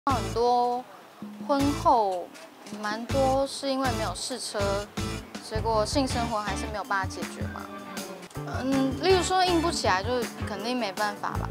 很多婚后蛮多是因为没有试车，结果性生活还是没有办法解决嘛。例如说硬不起来，就肯定没办法吧。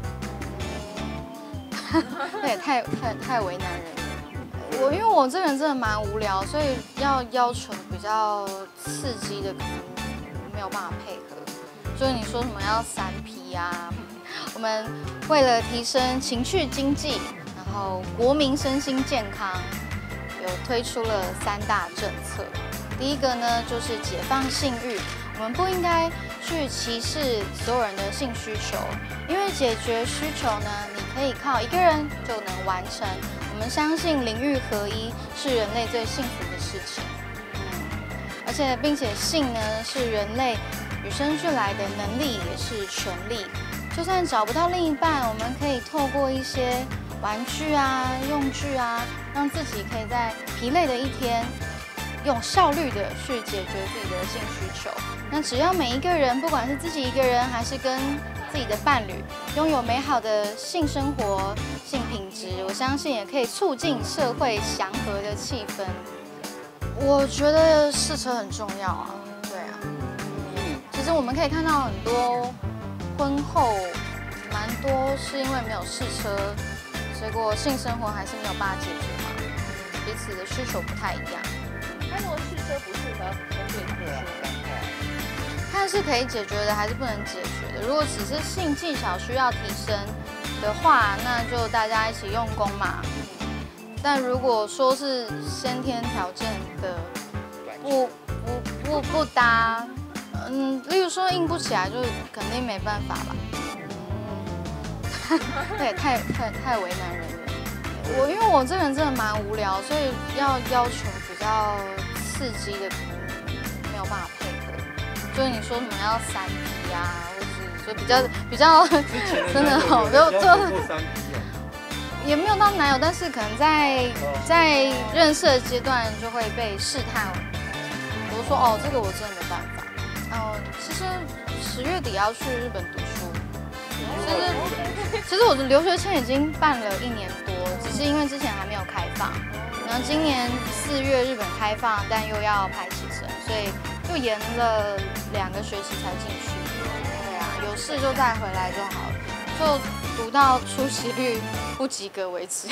那也太为难人了。因为我这个人真的蛮无聊，所以要求比较刺激的，可能没有办法配合。就是你说什么要3P 啊，我们为了提升情趣经济。 然后国民身心健康有推出了3大政策。第一个呢，就是解放性欲，我们不应该去歧视所有人的性需求，因为解决需求呢，你可以靠一个人就能完成。我们相信灵欲合一是人类最幸福的事情。而且并且性呢是人类与生俱来的能力，也是权利。就算找不到另一半，我们可以透过一些 玩具啊、用具啊，让自己可以在疲累的一天，用效率的去解决自己的性需求。那只要每一个人，不管是自己一个人，还是跟自己的伴侣，拥有美好的性生活、性品质，我相信也可以促进社会祥和的气氛。我觉得试车很重要啊，对啊。其实我们可以看到很多婚后蛮多是因为没有试车。 结果性生活还是没有办法解决嘛，彼此的需求不太一样。 那如果试车不适合跟对方说， 看是可以解决的，还是不能解决的？如果只是性技巧需要提升的话，那就大家一起用功嘛。但如果说是先天条件的不搭，例如说硬不起来，就肯定没办法吧。 那也太为难人了。因为我这个人真的蛮无聊，所以要求比较刺激的，可能没有办法配合。就是你说什么要3P 啊，或是说比较真的好，也没有到男友，但是可能在认识的阶段就会被试探。我就说哦，这个我真的没办法。其实10月底要去日本读书。 其实我的留学签已经办了1年多，只是因为之前还没有开放。然后今年4月日本开放，但又要排期程，所以又延了2个学期才进去。对啊，有事就再回来就好了，就读到出席率不及格为止。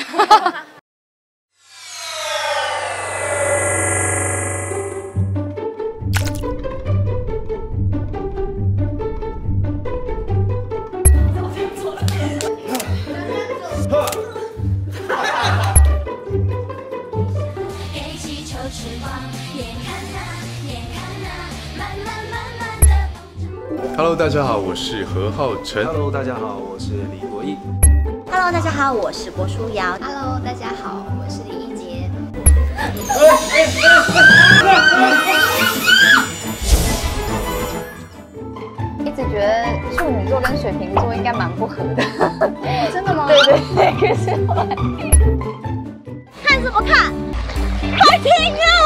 Hello， 大家好，我是何浩晨。 Hello， 大家好，我是李国毅。 Hello， 大家好，我是郭书瑶。 Hello， 大家好，我是李一杰。 一直觉得处女座跟水瓶座应该蛮不合的。 真的吗？ 对对对，可是后来看什么看？快停啊！